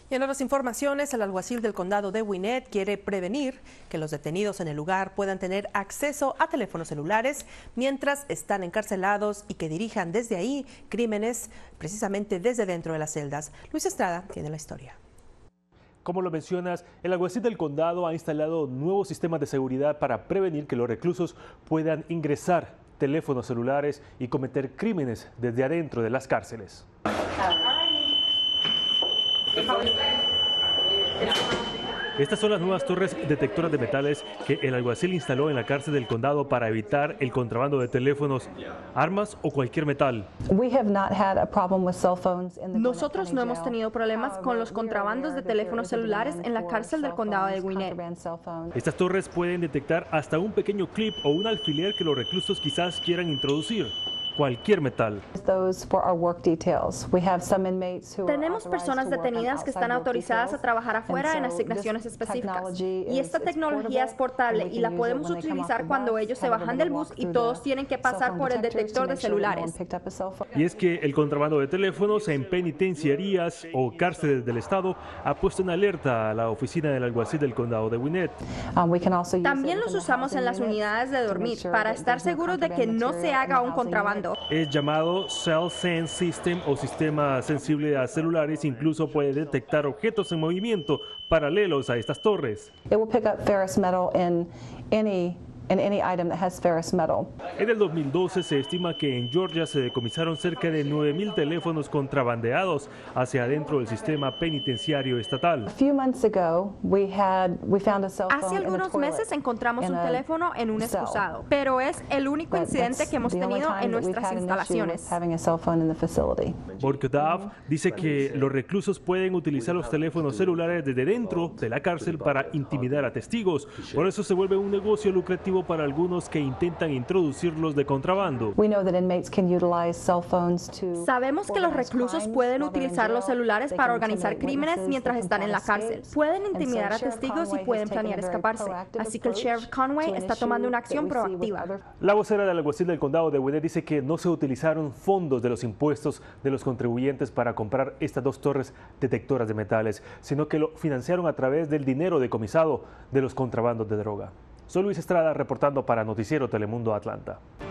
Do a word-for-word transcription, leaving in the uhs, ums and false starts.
Y en otras informaciones, el alguacil del condado de Gwinnett quiere prevenir que los detenidos en el lugar puedan tener acceso a teléfonos celulares mientras están encarcelados y que dirijan desde ahí crímenes precisamente desde dentro de las celdas. Luis Estrada tiene la historia. Como lo mencionas, el alguacil del condado ha instalado nuevos sistemas de seguridad para prevenir que los reclusos puedan ingresar teléfonos celulares y cometer crímenes desde adentro de las cárceles. Estas son las nuevas torres detectoras de metales que el alguacil instaló en la cárcel del condado para evitar el contrabando de teléfonos, armas o cualquier metal. Nosotros no hemos tenido problemas con los contrabandos de teléfonos celulares en la cárcel del condado de Gwinnett. Estas torres pueden detectar hasta un pequeño clip o un alfiler que los reclusos quizás quieran introducir. Cualquier metal. Tenemos personas detenidas que están autorizadas a trabajar afuera en asignaciones específicas. Y esta tecnología es portable y la podemos utilizar cuando ellos se bajan del bus y todos tienen que pasar por el detector de celulares. Y es que el contrabando de teléfonos en penitenciarías o cárceles del estado ha puesto en alerta a la oficina del alguacil del condado de Gwinnett. También los usamos en las unidades de dormir para estar seguros de que no se haga un contrabando. Es llamado Cell Sense System o sistema sensible a celulares. Incluso puede detectar objetos en movimiento paralelos a estas torres. In any item that has ferrous metal. En el dos mil doce se estima que en Georgia se decomisaron cerca de nueve mil teléfonos contrabandeados hacia adentro del sistema penitenciario estatal. A few months ago, we had we found a cell phone Hace algunos meses encontramos un teléfono en un excusado, pero es el único incidente que hemos tenido en nuestras instalaciones. Borkadav dice que los reclusos pueden utilizar los teléfonos celulares desde dentro de la cárcel para intimidar a testigos. Por eso se vuelve un negocio lucrativo para algunos que intentan introducirlos de contrabando. Sabemos que los reclusos pueden utilizar los celulares para organizar crímenes mientras están en la cárcel. Pueden intimidar a testigos y pueden planear escaparse. Así que el Sheriff Conway está tomando una acción proactiva. La vocera del alguacil del condado de Gwinnett dice que no se utilizaron fondos de los impuestos de los contribuyentes para comprar estas dos torres detectoras de metales, sino que lo financiaron a través del dinero decomisado de los contrabandos de droga. Soy Luis Estrada reportando para Noticiero Telemundo Atlanta.